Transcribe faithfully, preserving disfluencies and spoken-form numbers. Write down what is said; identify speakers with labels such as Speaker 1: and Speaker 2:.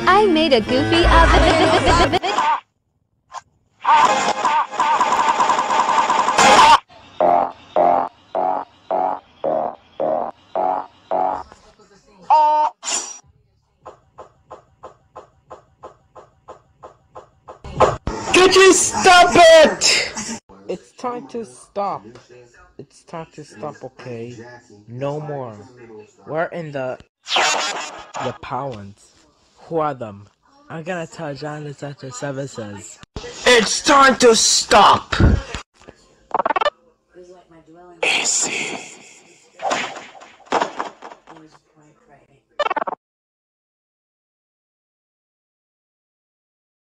Speaker 1: I made a goofy of it.
Speaker 2: Could you stop it?
Speaker 3: It's time to stop. It's time to stop, okay? No more. We're in the... The Powans. Who are them? I'm gonna tell John this after services.
Speaker 2: It's time to stop. Easy.